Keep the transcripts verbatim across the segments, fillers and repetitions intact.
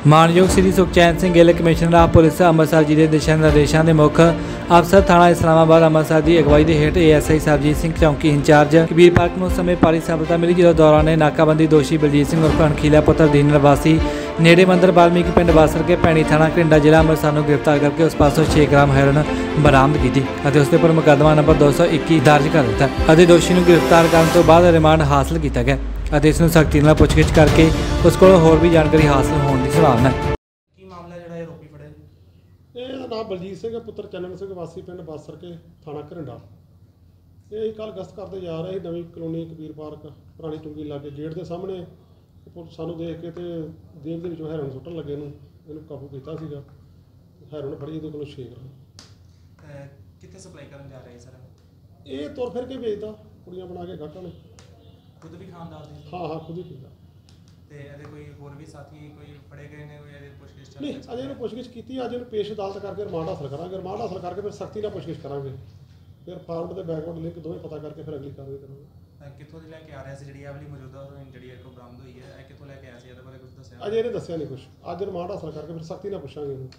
ਮਾਣਯੋਗ Sri Sukhchain Singh Gill commissioner of police Amritsar ji ਦੇ ਦਿਸ਼ਾ ਨਿਰਦੇਸ਼ਾਂ ਦੇ ਮੁੱਖ ਅਫਸਰ ਥਾਣਾ ਇਸਲਾਮਾਬਾਦ ਅੰਮ੍ਰਿਤਸਰ ਦੀ ਅਗਵਾਈ ਦੇ ਹੇਠ A S I Sarabjit Singh ਚੌਂਕੀ ਇੰਚਾਰਜ ਕਬੀਰ ਪਾਰਕ ਨੂੰ ਸਮੇਂ ਭਾਰੀ ਸਫਲਤਾ ਮਿਲੀ, ਜਦੋਂ ਦੌਰਾਨੇ ਨਾਕਾਬੰਦੀ ਦੋਸ਼ੀ ਬਲਜੀਤ ਸਿੰਘ ਉਰਫ ਅਣਖੀਲਾ ਪੁੱਤਰ ਦੀਨ ਨਿਵਾਸੀ ਨੇੜੇ ਮੰਦਰ ਵਾਲਮੀਕ ਪਿੰਡ ਵਾਸਰ ਕੇ ਭੈਣੀ ਥਾਣਾ ਘਰਿੰਡਾ ਜ਼ਿਲ੍ਹਾ ਅੰਮ੍ਰਿਤਸਰ ਨੂੰ ਗ੍ਰਿਫਤਾਰ ਕਰਕੇ ਉਸ ਪਾਸੋਂ ਛੇ ਗ੍ਰਾਮ ਹੈਰੋਇਨ ਬਰਾਮਦ ਕੀਤੀ ਅਤੇ ਉਸ ਦੇ ਉੱਪਰ ਮੁਕੱਦਮਾ ਨੰਬਰ ਦੋ ਸੌ ਇੱਕੀ ਦਰਜ ਕਰ ਦਿੱਤਾ ਅਤੇ ਦੋਸ਼ੀ ਨੂੰ ਗ੍ਰਿਫਤਾਰ ਕਰਨ ਤੋਂ ਬਾਅਦ ਰਿਮਾਂਡ ਹਾਸਲ ਕੀਤਾ ਗਿਆ ਅਤੇ ਇਸ ਨੂੰ ਸਖਤੀ ਨਾਲ ਪੁੱਛਗਿੱਛ ਕਰਕੇ ਉਸ ਕੋਲ ਹੋਰ ਵੀ ਜਾਣਕਾਰੀ ਹਾਸਲ ਹੋਣ ਦੀ ਸੰਭਾਵਨਾ ਹੈ। ਕੀ ਮਾਮਲਾ ਜਿਹੜਾ ਇਹ ਰੋਪੀ ਫੜਿਆ? ਇਹਦਾ ਨਾਮ ਬਲਜੀਤ ਸਿੰਘ ਪੁੱਤਰ ਚੰਨਣ ਸਿੰਘ ਵਾਸੀ ਪਿੰਡ ਬਾਸਰ ਕੇ ਥਾਣਾ ਘਰਿੰਡਾ। ਇਹ ਕੱਲ੍ਹ ਗਸ਼ਤ ਕਰਦੇ ਜਾ ਰਹੇ ਸੀ ਨਵੀਂ ਕਲੋਨੀ ਕਬੀਰ ਪਾਰਕ ਪੁਰਾਣੀ ਚੁੰਗੀ ਲਾਗੇ ਗੇਟ ਦੇ ਸਾਹਮਣੇ ਸਾਨੂੰ ਦੇਖ ਕੇ ਤੇ ਦੇਖ ਦੇ ਵਿੱਚੋਂ ਹੈਰੋਇਨ ਸੁੱਟਣ ਲੱਗੇ ਨੂੰ ਇਹਨੂੰ ਕਾਬੂ ਕੀਤਾ ਸੀਗਾ। ਹੈਰੋਇਨ ਫੜੀ ਇਹਦੇ ਕੋਲੋਂ ਛੇ ਗ੍ਰਾਮ। ਕਿੱਥੇ ਸਪਲਾਈ ਕਰਨ ਜਾ ਰਹੇ ਸਰ? ਇਹ ਤੁਰ ਫਿਰ ਕੇ ਵੇਚਦਾ, ਕੁੜੀਆਂ ਬਣਾ ਕੇ ਗਾਹਕਾਂ ਨੇ। ਖੁਦ ਵੀ ਖਾਨਦਾਰ ਦੇ? ਹਾਂ ਹਾਂ ਖੁਦ ਹੀ ਪੀਂਦਾ। ਤੇ ਇਹਦੇ ਕੋਈ ਹੋਰ ਵੀ ਸਾਥੀ ਕੋਈ ਫੜੇ ਗਏ ਨੇ? ਕੋਈ ਇਹਦੇ ਪੁੱਛਗਿੱਛ ਚੱਲ ਨਹੀਂ, ਅਜੇ ਇਹਨੂੰ ਪੁੱਛਗਿੱਛ ਕੀਤੀ, ਅੱਜ ਇਹਨੂੰ ਪੇਸ਼ ਅਦਾਲਤ ਕਰਕੇ ਰਿਮਾਂਡ ਹਾਸਲ ਕਰਾਂਗੇ। ਰਿਮਾਂਡ ਹਾਸਲ ਕਰਕੇ ਫਿਰ ਸਖਤੀ ਨਾਲ ਪੁੱਛਗਿੱਛ ਕਰਾਂਗੇ, ਫਿਰ ਫਾਰਵਰਡ ਤੇ ਬੈਕਵਰਡ ਲਿੰਕ ਦੋਵੇਂ ਪਤਾ ਕਰਕੇ ਫਿਰ ਅਗਲੀ ਕਾਰਵਾਈ ਕਰਾਂਗੇ। ਕਿੱਥੋਂ ਦੀ ਲੈ ਕੇ ਆ ਰਿਹਾ ਸੀ ਜਿਹੜੀ ਇਹ ਵਾਲੀ ਮੌਜੂਦਾ ਜਿਹੜੀ ਇਹ ਕੋਲ ਬਰਾਮਦ ਹੋਈ ਹੈ, ਇਹ ਕਿੱਥੋਂ ਲੈ ਕੇ ਆਇਆ ਸੀ? ਇਹਦੇ ਬਾਰੇ ਕੁਝ ਦੱਸਿਆ? ਅਜੇ ਇਹਨੇ ਦੱਸਿਆ ਨਹੀਂ ਕੁਝ। ਅੱਜ ਰਿਮਾਂਡ ਹਾਸਲ ਕਰਕੇ ਫਿਰ ਸਖਤੀ ਨਾਲ ਪੁੱਛਾਂਗੇ ਇਹਨੂੰ।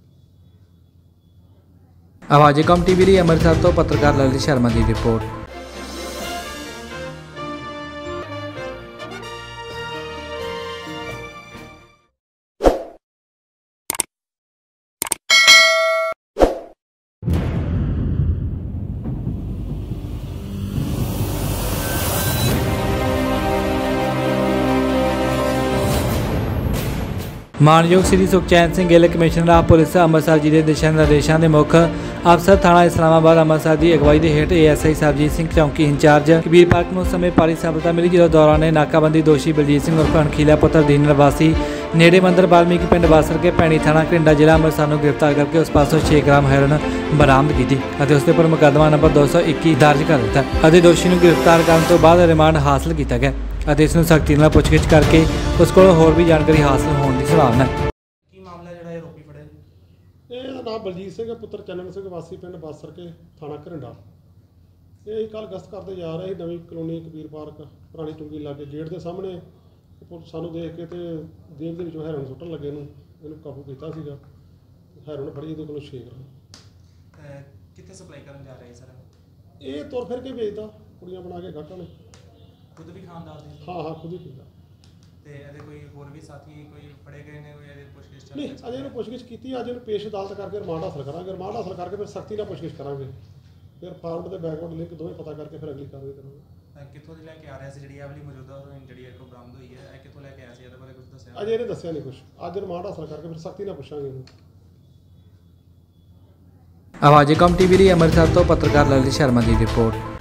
ਆਵਾਜ਼ੇਕਮ ਟੀਵੀ ਲਈ ਅੰਮ੍ਰਿਤਸਰ ਤੋਂ ਪੱਤਰਕਾਰ ਲਲਿਤ ਸ਼ਰਮਾ ਦੀ ਰਿਪੋਰਟ। ਮਾਣਯੋਗ Sri Sukhchain Singh Gill commissioner of police Amritsar ji ਦੇ ਦਿਸ਼ਾ ਨਿਰਦੇਸ਼ਾਂ ਦੇ ਮੁੱਖ ਅਫਸਰ ਥਾਣਾ ਇਸਲਾਮਾਬਾਦ ਅੰਮ੍ਰਿਤਸਰ ਦੀ ਅਗਵਾਈ ਦੇ ਹੇਠ A S I Sarabjit Singh ਚੌਂਕੀ ਇੰਚਾਰਜ ਕਬੀਰ ਪਾਰਕ ਨੂੰ ਸਮੇਂ ਭਾਰੀ ਸਫਲਤਾ ਮਿਲੀ, ਜਦੋਂ ਦੌਰਾਨੇ ਨਾਕਾਬੰਦੀ ਦੋਸ਼ੀ ਬਲਜੀਤ ਸਿੰਘ ਉਰਫ ਅਣਖੀਲਾ ਪੁੱਤਰ ਦੀਨ ਨਿਵਾਸੀ ਨੇੜੇ ਮੰਦਰ ਵਾਲਮੀਕ ਪਿੰਡ ਵਾਸਰ ਕੇ ਭੈਣੀ ਥਾਣਾ ਘਰਿੰਡਾ ਜ਼ਿਲ੍ਹਾ ਅੰਮ੍ਰਿਤਸਰ ਨੂੰ ਗ੍ਰਿਫਤਾਰ ਕਰਕੇ ਉਸ ਪਾਸੋਂ ਛੇ ਗ੍ਰਾਮ ਹੈਰੋਇਨ ਬਰਾਮਦ ਕੀਤੀ ਅਤੇ ਉਸ ਦੇ ਉੱਪਰ ਮੁਕੱਦਮਾ ਨੰਬਰ ਦੋ ਸੌ ਇੱਕੀ ਦਰਜ ਕਰ ਦਿੱਤਾ ਅਤੇ ਦੋਸ਼ੀ ਨੂੰ ਗ੍ਰਿਫਤਾਰ ਕਰਨ ਤੋਂ ਬਾਅਦ ਰਿਮਾਂਡ ਹਾਸਲ ਕੀਤਾ ਗਿਆ ਅਤੇ ਇਸ ਨੂੰ ਸਖਤੀ ਨਾਲ ਪੁੱਛਗਿੱਛ ਕਰਕੇ ਉਸ ਕੋਲ ਹੋਰ ਵੀ ਜਾਣਕਾਰੀ ਹਾਸਲ ਹੋਣ ਦੀ ਸੰਭਾਵਨਾ ਹੈ। ਕੀ ਮਾਮਲਾ ਜਿਹੜਾ ਇਹ ਰੋਪੀ ਫੜਿਆ? ਇਹਦਾ ਨਾਮ ਬਲਜੀਤ ਸਿੰਘ ਪੁੱਤਰ ਚੰਨਣ ਸਿੰਘ ਵਾਸੀ ਪਿੰਡ ਬਾਸਰ ਕੇ ਥਾਣਾ ਘਰਿੰਡਾ। ਇਹ ਕੱਲ੍ਹ ਗਸ਼ਤ ਕਰਦੇ ਜਾ ਰਹੇ ਸੀ ਨਵੀਂ ਕਲੋਨੀ ਕਬੀਰ ਪਾਰਕ ਪੁਰਾਣੀ ਚੁੰਗੀ ਲਾਗੇ ਗੇਟ ਦੇ ਸਾਹਮਣੇ ਸਾਨੂੰ ਦੇਖ ਕੇ ਤੇ ਦੇਖ ਦੇ ਵਿੱਚੋਂ ਹੈਰੋਇਨ ਸੁੱਟਣ ਲੱਗੇ ਨੂੰ ਇਹਨੂੰ ਕਾਬੂ ਕੀਤਾ ਸੀਗਾ। ਹੈਰੋਇਨ ਫੜੀ ਇਹਦੇ ਕੋਲੋਂ ਛੇ ਗ੍ਰਾਮ। ਕਿੱਥੇ ਸਪਲਾਈ ਕਰਨ ਜਾ ਰਹੇ ਸਰ? ਇਹ ਤੁਰ ਫਿਰ ਕੇ ਵੇਚਦਾ, ਕੁੜੀਆਂ ਬਣਾ ਕੇ ਗਾਹਕਾਂ ਨੇ। ਖੁਦ ਵੀ ਖਾਨਦਾਰ ਦੇ? ਹਾਂ ਹਾਂ ਖੁਦ ਹੀ ਪੀਂਦਾ। ਤੇ ਇਹਦੇ ਕੋਈ ਹੋਰ ਵੀ ਸਾਥੀ ਕੋਈ ਫੜੇ ਗਏ ਨੇ? ਕੋਈ ਇਹਦੇ ਪੁੱਛਗਿੱਛ ਚੱਲ? ਨਹੀਂ, ਅਜੇ ਇਹਨੂੰ ਪੁੱਛਗਿੱਛ ਕੀਤੀ, ਅੱਜ ਇਹਨੂੰ ਪੇਸ਼ ਅਦਾਲਤ ਕਰਕੇ ਰਿਮਾਂਡ ਹਾਸਲ ਕਰਾਂਗੇ। ਰਿਮਾਂਡ ਹਾਸਲ ਕਰਕੇ ਫਿਰ ਸਖਤੀ ਨਾਲ ਪੁੱਛਗਿੱਛ ਕਰਾਂਗੇ, ਫਿਰ ਫਾਰਵਰਡ ਤੇ ਬੈਕਵਰਡ ਲਿੰਕ ਦੋਵੇਂ ਪਤਾ ਕਰਕੇ ਫਿਰ ਅਗਲੀ ਕਾਰਵਾਈ ਕਰਾਂਗੇ। ਕਿੱਥੋਂ ਦੀ ਲੈ ਕੇ ਆ ਰਿਹਾ ਸੀ ਜਿਹੜੀ ਇਹ ਵਾਲੀ ਮੌਜੂਦਾ ਜਿਹੜੀ ਇਹ ਕੋਲ ਬਰਾਮਦ ਹੋਈ ਹੈ, ਇਹ ਕਿੱਥੋਂ ਲੈ ਕੇ ਆਇਆ ਸੀ? ਇਹਦੇ ਬਾਰੇ ਕੁਝ ਦੱਸਿਆ? ਅਜੇ ਇਹਨੇ ਦੱਸਿਆ ਨਹੀਂ ਕੁਝ। ਅੱਜ ਰਿਮਾਂਡ ਹਾਸਲ ਕਰਕੇ ਫਿਰ ਸਖਤੀ ਨਾਲ ਪੁੱਛਾਂਗੇ ਇਹਨੂੰ। ਆਵਾਜ਼ੇਕਮ ਟੀਵੀ ਲਈ ਅੰਮ੍ਰਿਤਸਰ ਤੋਂ ਪੱਤਰਕਾਰ ਲਲਿਤ ਸ਼ਰਮਾ ਦੀ ਰਿਪੋਰਟ।